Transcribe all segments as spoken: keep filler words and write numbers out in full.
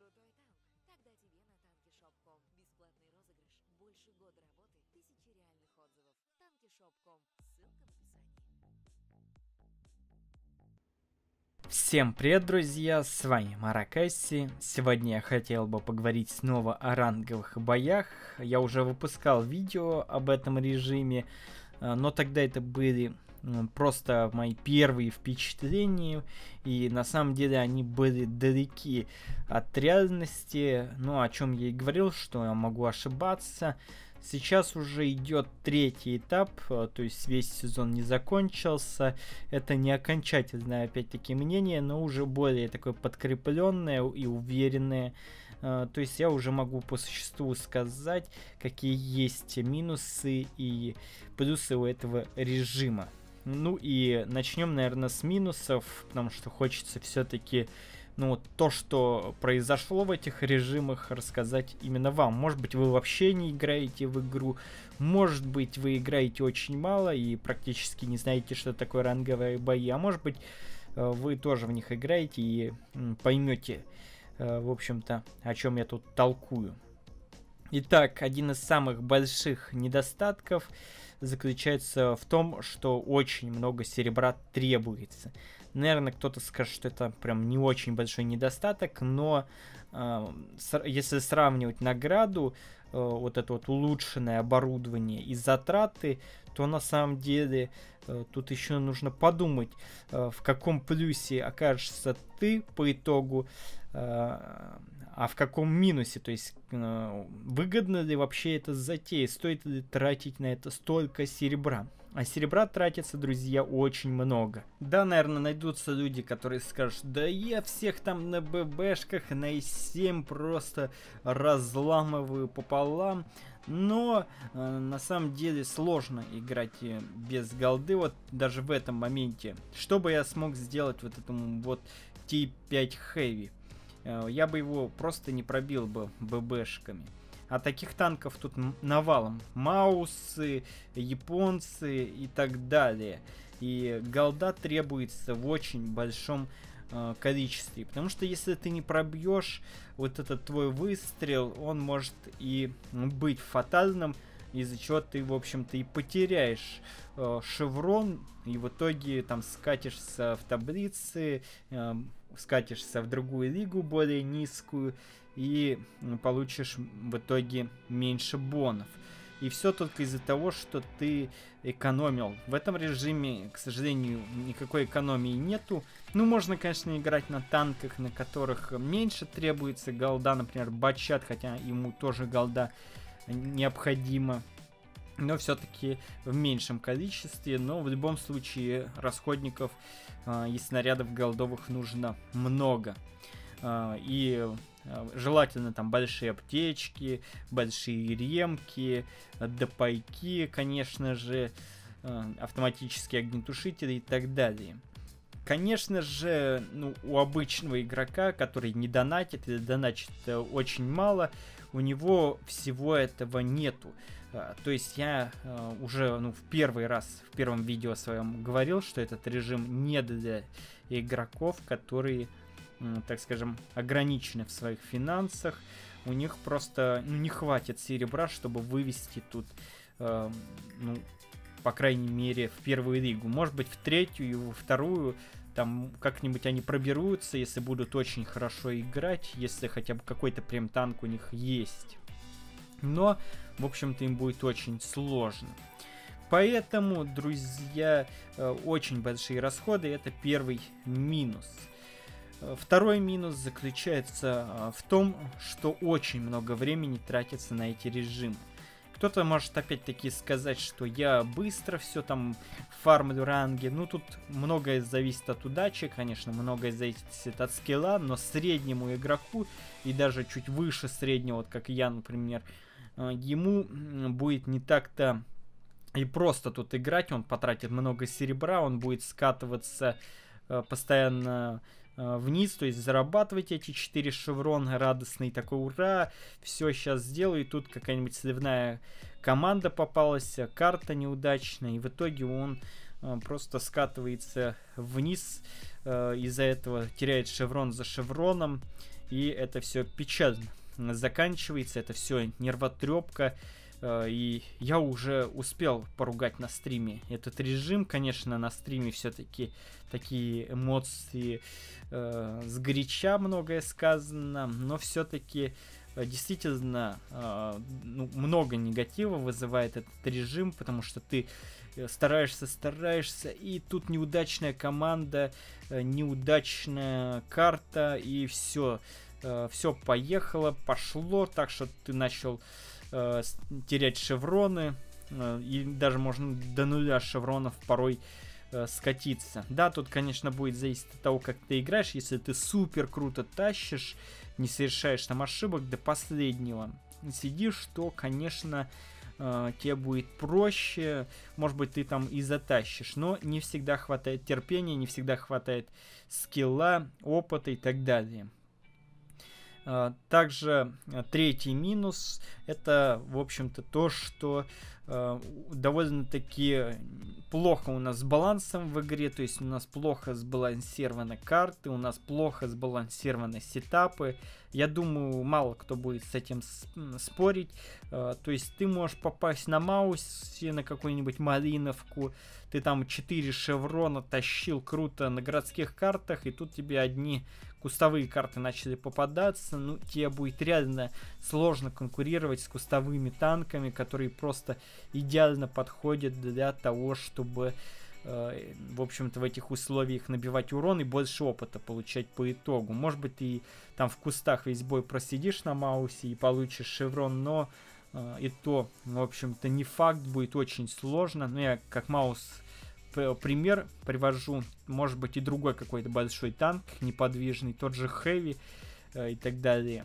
крутой танк? Тогда тебе на танки шоп точка ком. Бесплатный розыгрыш, больше года работы, тысячи реальных отзывов. танки шоп точка ком. Ссылка в описании. Всем привет, друзья, с вами Маракайси. Сегодня я хотел бы поговорить снова о ранговых боях. Я уже выпускал видео об этом режиме, но тогда это были просто мои первые впечатления, и на самом деле они были далеки от реальности. Ну, о чем я и говорил, что я могу ошибаться. Сейчас уже идет третий этап, то есть весь сезон не закончился. Это не окончательное, опять-таки, мнение, но уже более такое подкрепленное и уверенное. То есть я уже могу по существу сказать, какие есть минусы и плюсы у этого режима. Ну и начнем, наверное, с минусов, потому что хочется все-таки, ну, то, что произошло в этих режимах, рассказать именно вам. Может быть, вы вообще не играете в игру, может быть, вы играете очень мало и практически не знаете, что такое ранговые бои, а может быть, вы тоже в них играете и поймете, в общем-то, о чем я тут толкую. Итак, один из самых больших недостатков заключается в том, что очень много серебра требуется. Наверное, кто-то скажет, что это прям не очень большой недостаток, но э, с, если сравнивать награду, э, вот это вот улучшенное оборудование и затраты, то на самом деле э, тут еще нужно подумать, э, в каком плюсе окажешься ты по итогу, э, а в каком минусе, то есть э, выгодно ли вообще это затея, стоит ли тратить на это столько серебра. А серебра тратится, друзья, очень много. Да, наверное, найдутся люди, которые скажут, да я всех там на ББшках, на и семь просто разламываю пополам. Но э, на самом деле сложно играть без голды, вот даже в этом моменте. Что бы я смог сделать вот этому вот Ти пять Heavy? Э, я бы его просто не пробил бы ББшками. А таких танков тут навалом. Маусы, японцы и так далее. И голда требуется в очень большом э, количестве. Потому что если ты не пробьешь вот этот твой выстрел, он может и быть фатальным, из-за чего ты, в общем-то, и потеряешь э, шеврон, и в итоге там скатишься в таблице, э, скатишься в другую лигу, более низкую, и получишь в итоге меньше бонов. И все только из-за того, что ты экономил. В этом режиме, к сожалению, никакой экономии нету. Ну, можно, конечно, играть на танках, на которых меньше требуется голда, например, Батчат, хотя ему тоже голда необходимо, но все-таки в меньшем количестве. Но в любом случае расходников э, и снарядов голдовых нужно много. Э, и э, желательно там большие аптечки, большие ремки, допайки, конечно же, э, автоматические огнетушители и так далее. Конечно же, ну, у обычного игрока, который не донатит или донатит очень мало, у него всего этого нету. То есть я уже ну, в первый раз, в первом видео своем говорил, что этот режим не для игроков, которые, так скажем, ограничены в своих финансах. У них просто ну, не хватит серебра, чтобы вывести тут, ну, по крайней мере, в первую лигу. Может быть, в третью и во вторую там как-нибудь они проберутся, если будут очень хорошо играть, если хотя бы какой-то прям танк у них есть. Но, в общем-то, им будет очень сложно. Поэтому, друзья, очень большие расходы — это первый минус. Второй минус заключается в том, что очень много времени тратится на эти режимы. Кто-то может опять-таки сказать, что я быстро все там фармлю ранги. Ну, тут многое зависит от удачи, конечно, многое зависит от скилла, но среднему игроку и даже чуть выше среднего, вот как я, например, ему будет не так-то и просто тут играть. Он потратит много серебра, он будет скатываться постоянно вниз, то есть зарабатывать эти четыре шеврона, радостный такой, ура, все сейчас сделаю, и тут какая-нибудь сливная команда попалась, карта неудачная, и в итоге он просто скатывается вниз, из-за этого теряет шеврон за шевроном, и это все печально заканчивается, это все нервотрепка. И я уже успел поругать на стриме этот режим. Конечно, на стриме все-таки такие эмоции э, сгоряча многое сказано, но все-таки э, действительно э, ну, много негатива вызывает этот режим, потому что ты стараешься, стараешься, и тут неудачная команда, э, неудачная карта, и все, э, все поехало, пошло, так что ты начал терять шевроны, и даже можно до нуля шевронов порой э, скатиться. Да, тут, конечно, будет зависеть от того, как ты играешь. Если ты супер круто тащишь, не совершаешь там ошибок до последнего, сидишь, то, конечно, э, тебе будет проще. Может быть, ты там и затащишь, но не всегда хватает терпения, не всегда хватает скилла, опыта и так далее. Также третий минус — это, в общем-то, то, что э, довольно-таки плохо у нас с балансом в игре, то есть у нас плохо сбалансированы карты, у нас плохо сбалансированы сетапы. Я думаю, мало кто будет с этим спорить. Э, то есть ты можешь попасть на Маусе, на какую-нибудь Малиновку, ты там четыре шеврона тащил круто на городских картах, и тут тебе одни кустовые карты начали попадаться, ну, тебе будет реально сложно конкурировать с кустовыми танками, которые просто идеально подходят для того, чтобы, э, в общем-то, в этих условиях набивать урон и больше опыта получать по итогу. Может быть, ты там в кустах весь бой просидишь на Маусе и получишь шеврон, но э, и то, в общем-то, не факт, будет очень сложно. Ну, я как Маус пример привожу, может быть и другой какой-то большой танк, неподвижный, тот же Хэви э, и так далее.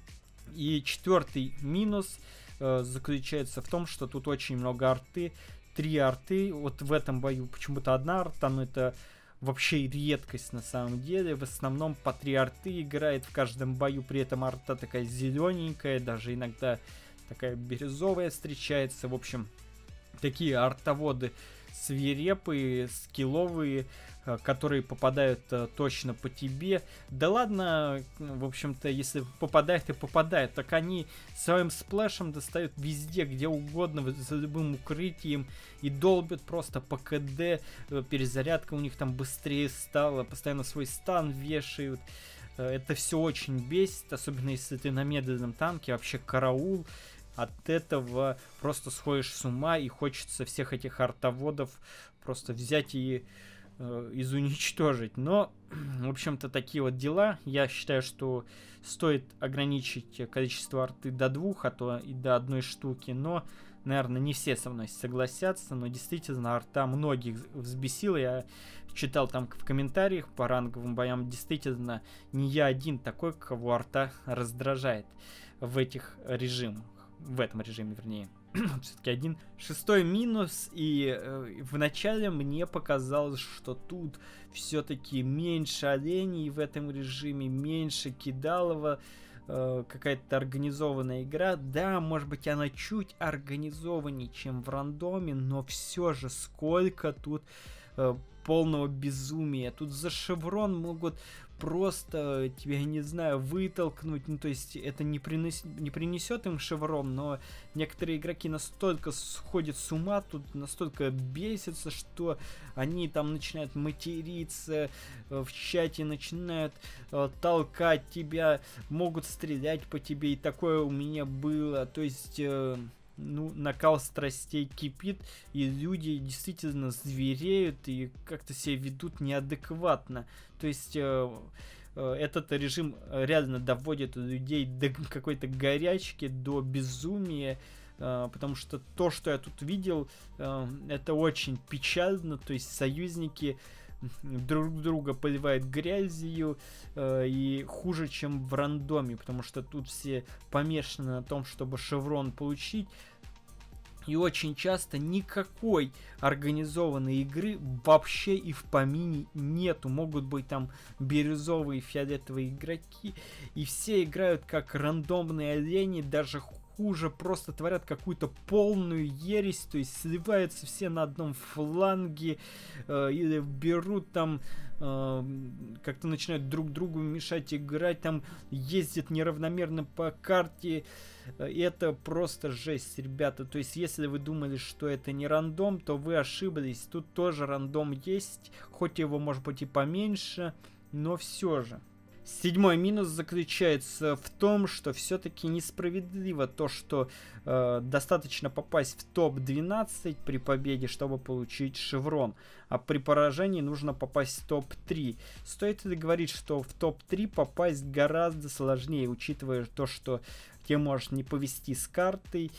И четвертый минус э, заключается в том, что тут очень много арты, три арты, вот в этом бою почему-то одна арта, но это вообще редкость на самом деле, в основном по три арты играет в каждом бою, при этом арта такая зелененькая, даже иногда такая бирюзовая встречается, в общем, такие артоводы свирепые, скилловые, которые попадают а, точно по тебе. Да ладно, в общем-то, если попадает и попадает, так они своим сплэшем достают везде, где угодно, за любым укрытием, и долбят просто по КД. Перезарядка у них там быстрее стала, постоянно свой стан вешают. Это все очень бесит, особенно если ты на медленном танке, вообще караул. От этого просто сходишь с ума, и хочется всех этих артоводов просто взять и э, изуничтожить. Но, в общем-то, такие вот дела. Я считаю, что стоит ограничить количество арты до двух, а то и до одной штуки. Но, наверное, не все со мной согласятся, но действительно арта многих взбесила. Я читал там в комментариях по ранговым боям, действительно, не я один такой, кого арта раздражает в этих режимах. В этом режиме, вернее. Все-таки один. Шестой минус. И э, вначале мне показалось, что тут все-таки меньше оленей в этом режиме, меньше кидалова, э, какая-то организованная игра. Да, может быть, она чуть организованнее, чем в рандоме, но все же сколько тут э, полного безумия. Тут за шеврон могут просто тебя, не знаю, вытолкнуть. Ну, то есть это не, принес... не принесет им шеврон, но некоторые игроки настолько сходят с ума, тут настолько бесятся, что они там начинают материться, в чате начинают э, толкать тебя, могут стрелять по тебе, и такое у меня было. То есть... Э... Ну, накал страстей кипит, и люди действительно звереют и как-то себя ведут неадекватно. То есть э, э, этот режим реально доводит людей до какой-то горячки, до безумия, э, потому что то, что я тут видел, э, это очень печально. То есть союзники друг друга поливают грязью, э, и хуже, чем в рандоме, потому что тут все помешаны на том, чтобы шеврон получить, и очень часто никакой организованной игры вообще и в помине нету. Могут быть там бирюзовые, фиолетовые игроки, и все играют как рандомные олени, даже хуже, просто творят какую-то полную ересь, то есть сливаются все на одном фланге, э, или берут там, э, как-то начинают друг другу мешать играть, там ездят неравномерно по карте. Это просто жесть, ребята. То есть, если вы думали, что это не рандом, то вы ошиблись. Тут тоже рандом есть, хоть его может быть и поменьше, но все же. Седьмой минус заключается в том, что все-таки несправедливо то, что э, достаточно попасть в топ двенадцать при победе, чтобы получить шеврон, а при поражении нужно попасть в топ три. Стоит ли говорить, что в топ три попасть гораздо сложнее, учитывая то, что тебе может не повезти с картой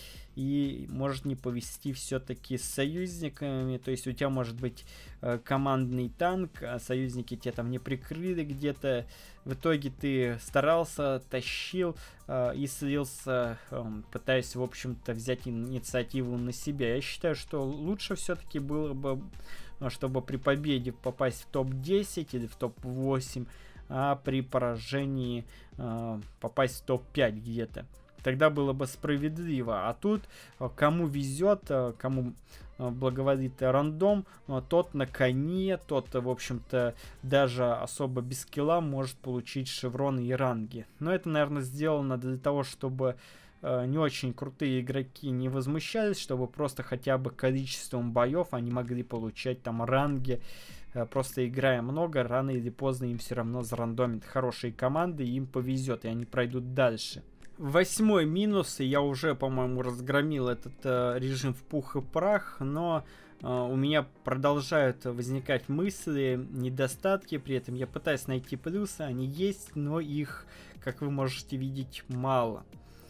и может не повезти все-таки с союзниками. То есть у тебя может быть э, командный танк, а союзники тебя там не прикрыли где-то. В итоге ты старался, тащил э, и слился, э, пытаясь, в общем-то, взять инициативу на себя. Я считаю, что лучше все-таки было бы, чтобы при победе попасть в топ десять или в топ восемь, а при поражении э, попасть в топ пять где-то. Тогда было бы справедливо. А тут кому везет, кому благоволит рандом, тот на коне, тот, в общем-то, даже особо без скилла может получить шевроны и ранги. Но это, наверное, сделано для того, чтобы не очень крутые игроки не возмущались, чтобы просто хотя бы количеством боев они могли получать там ранги. Просто играя много, рано или поздно им все равно зарандомят хорошие команды, и им повезет, и они пройдут дальше. Восьмой минус, и я уже, по-моему, разгромил этот э, режим в пух и прах, но э, у меня продолжают возникать мысли, недостатки, при этом я пытаюсь найти плюсы, они есть, но их, как вы можете видеть, мало.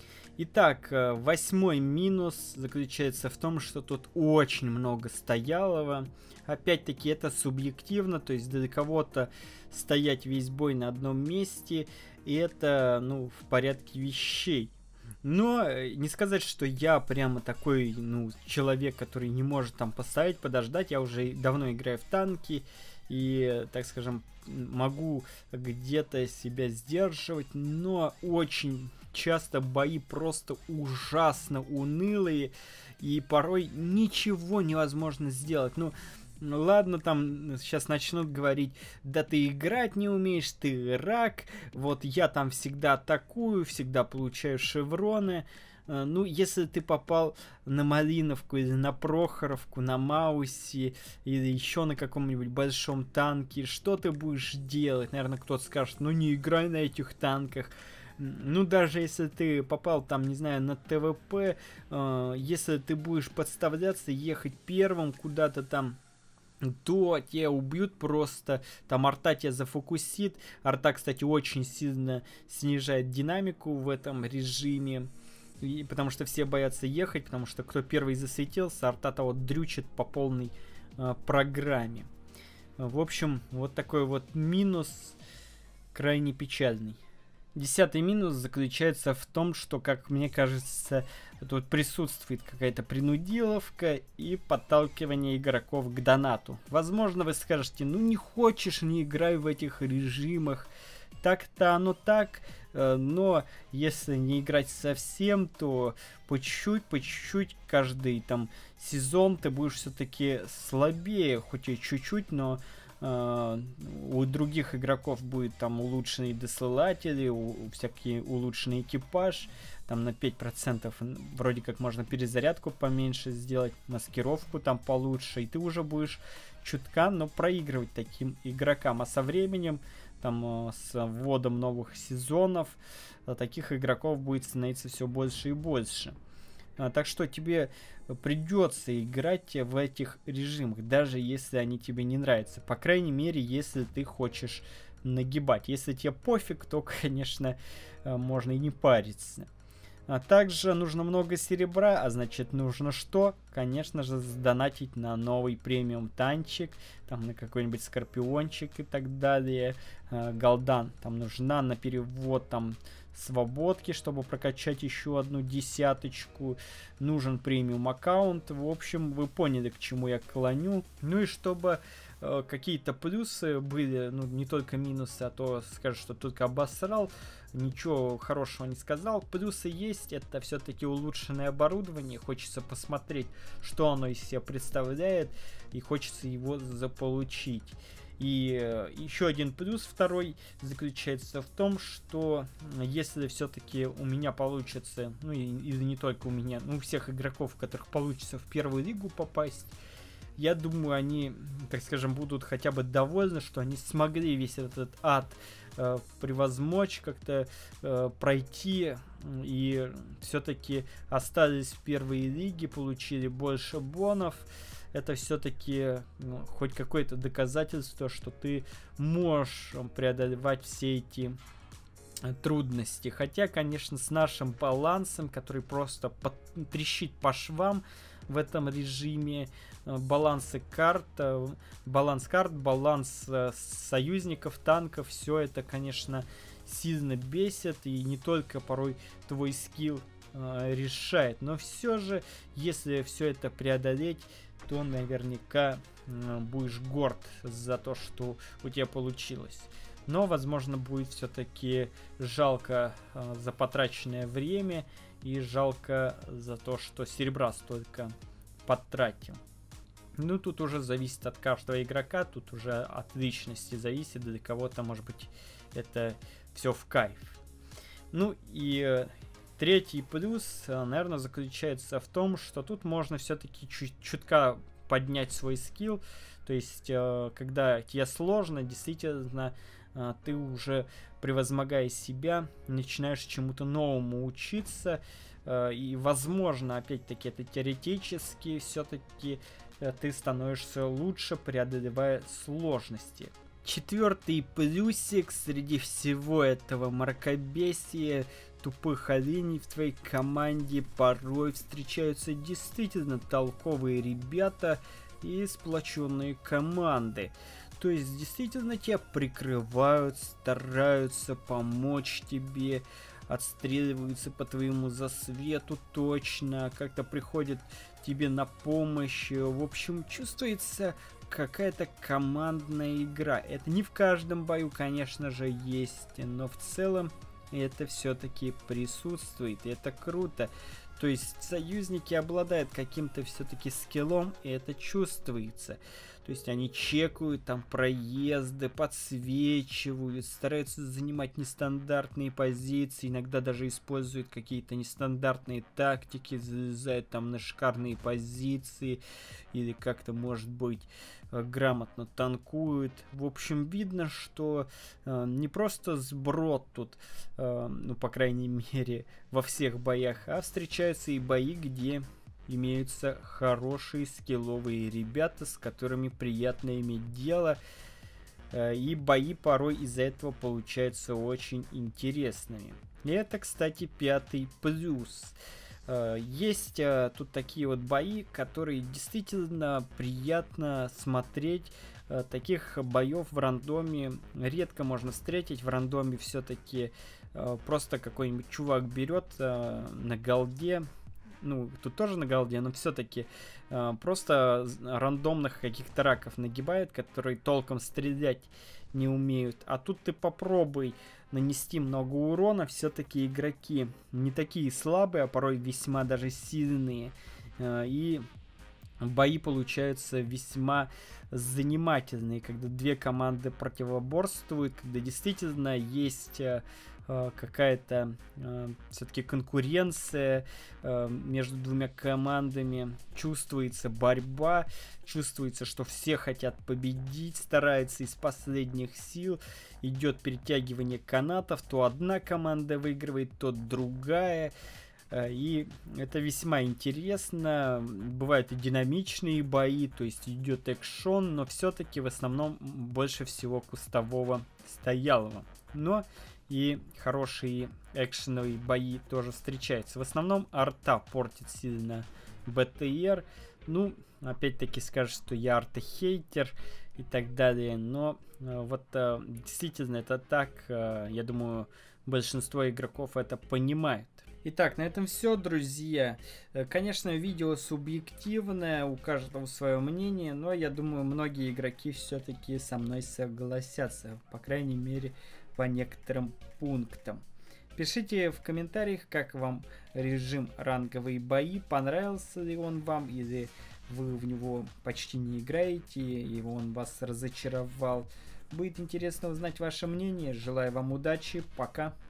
Итак, восьмой минус заключается в том, что тут очень много стоялого. Опять-таки это субъективно, то есть для кого-то стоять весь бой на одном месте, и это, ну, в порядке вещей. Но не сказать, что я прямо такой, ну, человек, который не может там поставить, подождать. Я уже давно играю в танки и, так скажем, могу где-то себя сдерживать, но очень часто бои просто ужасно унылые, и порой ничего невозможно сделать. Ну, ну ладно, там сейчас начнут говорить, да ты играть не умеешь, ты рак, вот я там всегда атакую, всегда получаю шевроны. Ну, если ты попал на Малиновку или на Прохоровку, на Маусе или еще на каком-нибудь большом танке, что ты будешь делать? Наверное, кто-то скажет, ну не играй на этих танках. Ну, даже если ты попал там, не знаю, на ТВП, э, если ты будешь подставляться, ехать первым куда-то там, то тебя убьют просто, там арта тебя зафокусит. Арта, кстати, очень сильно снижает динамику в этом режиме, и, потому что все боятся ехать, потому что кто первый засветился, арта-то вот дрючит по полной э, программе. В общем, вот такой вот минус крайне печальный. Десятый минус заключается в том, что, как мне кажется, тут присутствует какая-то принудиловка и подталкивание игроков к донату. Возможно, вы скажете, ну не хочешь, не играй в этих режимах. Так-то оно так, но если не играть совсем, то по чуть-чуть, по чуть-чуть каждый там сезон ты будешь все-таки слабее, хоть и чуть-чуть, но Uh, у других игроков будет там улучшенные досылатели, у, у всякий улучшенный экипаж, там на пять процентов вроде как можно перезарядку поменьше сделать, маскировку там получше, и ты уже будешь чутка, но проигрывать таким игрокам, а со временем, там uh, с вводом новых сезонов, uh, таких игроков будет становиться все больше и больше. Uh, так что тебе придется играть в этих режимах, даже если они тебе не нравятся. По крайней мере, если ты хочешь нагибать. Если тебе пофиг, то, конечно, можно и не париться. А также нужно много серебра, а значит нужно что? Конечно же, сдонатить на новый премиум танчик, там на какой-нибудь скорпиончик и так далее. Голдан там нужна на перевод там свободки, чтобы прокачать еще одну десяточку. Нужен премиум аккаунт. В общем, вы поняли, к чему я клоню. Ну и чтобы э, какие-то плюсы были, ну, не только минусы, а то скажешь, что только обосрал, ничего хорошего не сказал. Плюсы есть, это все-таки улучшенное оборудование, хочется посмотреть, что оно из себя представляет, и хочется его заполучить. И э, еще один плюс второй заключается в том, что если все-таки у меня получится, ну и, и не только у меня, ну у всех игроков, у которых получится в первую лигу попасть, я думаю, они, так скажем, будут хотя бы довольны, что они смогли весь этот ад э, превозмочь, как-то э, пройти, и все-таки остались в первой лиге, получили больше бонов. Это все-таки ну, хоть какое-то доказательство, что ты можешь преодолевать все эти трудности. Хотя, конечно, с нашим балансом, который просто под... трещит по швам в этом режиме, балансы карт, баланс карт, баланс союзников, танков, все это, конечно, сильно бесит, и не только порой твой скилл э, решает, но все же, если все это преодолеть, то наверняка э, будешь горд за то, что у тебя получилось. Но, возможно, будет все-таки жалко э, за потраченное время и жалко за то, что серебра столько потратил. Ну, тут уже зависит от каждого игрока, тут уже от личности зависит, для кого-то, может быть, это все в кайф. Ну и э, третий плюс, э, наверное, заключается в том, что тут можно все-таки чуть чутка поднять свой скилл. То есть, э, когда тебе сложно, действительно, э, ты уже, превозмогая себя, начинаешь чему-то новому учиться. Э, и, возможно, опять-таки, это теоретически все-таки э, ты становишься лучше, преодолевая сложности. Четвертый плюсик среди всего этого мракобесия, тупых оленей в твоей команде, порой встречаются действительно толковые ребята и сплоченные команды. То есть действительно тебя прикрывают, стараются помочь тебе, отстреливаются по твоему засвету точно, как-то приходят тебе на помощь. В общем, чувствуется какая-то командная игра. Это не в каждом бою, конечно же, есть, но в целом это все-таки присутствует, и это круто. То есть союзники обладают каким-то все-таки скиллом, и это чувствуется. То есть они чекают там проезды, подсвечивают, стараются занимать нестандартные позиции, иногда даже используют какие-то нестандартные тактики, залезают там на шикарные позиции, или как-то, может быть, грамотно танкуют. В общем, видно, что э, не просто сброд тут, э, ну, по крайней мере, во всех боях, а встречаются и бои, где имеются хорошие скилловые ребята, с которыми приятно иметь дело. Э, и бои порой из-за этого получаются очень интересными. И это, кстати, пятый плюс. Есть uh, тут такие вот бои, которые действительно приятно смотреть. Uh, таких боев в рандоме редко можно встретить. В рандоме все-таки uh, просто какой-нибудь чувак берет uh, на голде. Ну, тут тоже на голде, но все-таки uh, просто рандомных каких-то раков нагибает, которые толком стрелять не умеют. А тут ты попробуй нанести много урона, все-таки игроки не такие слабые, а порой весьма даже сильные. И бои получаются весьма занимательные, когда две команды противоборствуют, когда действительно есть какая-то э, все-таки конкуренция э, между двумя командами, чувствуется борьба, чувствуется, что все хотят победить, стараются из последних сил, идет перетягивание канатов, то одна команда выигрывает, то другая, э, и это весьма интересно. Бывают и динамичные бои, то есть идет экшон, но все-таки в основном больше всего кустового стоялого. Но и хорошие экшеновые бои тоже встречаются. В основном арта портит сильно бэ тэ эр. Ну, опять-таки скажешь, что я арта-хейтер и так далее. Но э, вот э, действительно это так. Э, я думаю, большинство игроков это понимают. Итак, на этом все, друзья. Конечно, видео субъективное, у каждого свое мнение, но я думаю, многие игроки все-таки со мной согласятся, по крайней мере, по некоторым пунктам. Пишите в комментариях, как вам режим ранговые бои, понравился ли он вам, или вы в него почти не играете, и он вас разочаровал. Будет интересно узнать ваше мнение. Желаю вам удачи, пока.